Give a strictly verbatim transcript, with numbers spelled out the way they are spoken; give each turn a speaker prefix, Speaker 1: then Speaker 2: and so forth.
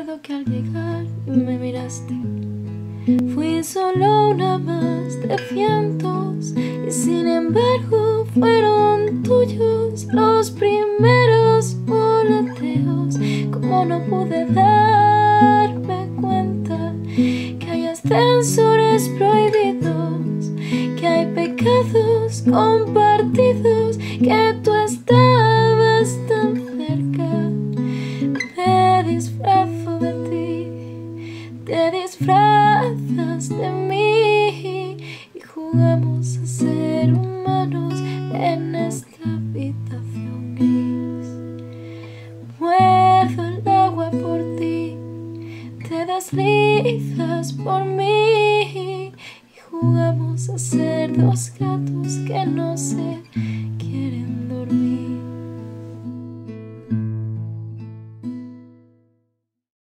Speaker 1: Recuerdo que al llegar me miraste, fui solo una más de cientos, y sin embargo fueron tuyos los primeros boleteos. Como no pude darme cuenta que hay ascensores prohibidos, que hay pecados compartidos, que tú estabas tan cerca. Me disfrazo de ti, te disfrazas de mí, y jugamos a ser humanos en esta habitación gris. Muerdo el agua por ti, te deslizas por mí, y jugamos a ser dos gatos que no se